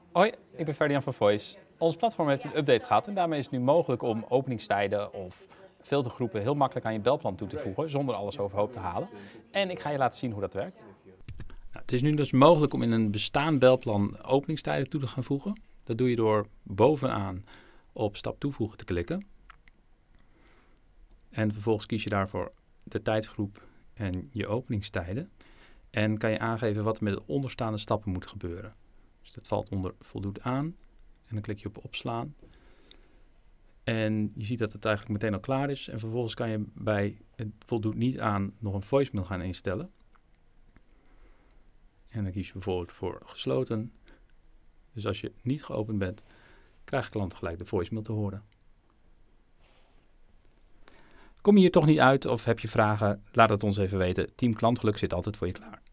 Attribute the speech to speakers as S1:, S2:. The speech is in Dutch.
S1: Hoi, ik ben Ferdian van Voice. Ons platform heeft een update gehad en daarmee is het nu mogelijk om openingstijden of filtergroepen heel makkelijk aan je belplan toe te voegen, zonder alles overhoop te halen. En ik ga je laten zien hoe dat werkt. Nou, het is nu dus mogelijk om in een bestaand belplan openingstijden toe te gaan voegen. Dat doe je door bovenaan op stap toevoegen te klikken. En vervolgens kies je daarvoor de tijdsgroep en je openingstijden. En kan je aangeven wat er met de onderstaande stappen moet gebeuren. Dus dat valt onder voldoet aan. En dan klik je op opslaan. En je ziet dat het eigenlijk meteen al klaar is. En vervolgens kan je bij het voldoet niet aan nog een voicemail gaan instellen. En dan kies je bijvoorbeeld voor gesloten. Dus als je niet geopend bent, krijgt de klant gelijk de voicemail te horen. Kom je hier toch niet uit of heb je vragen? Laat het ons even weten. Team Klantgeluk zit altijd voor je klaar.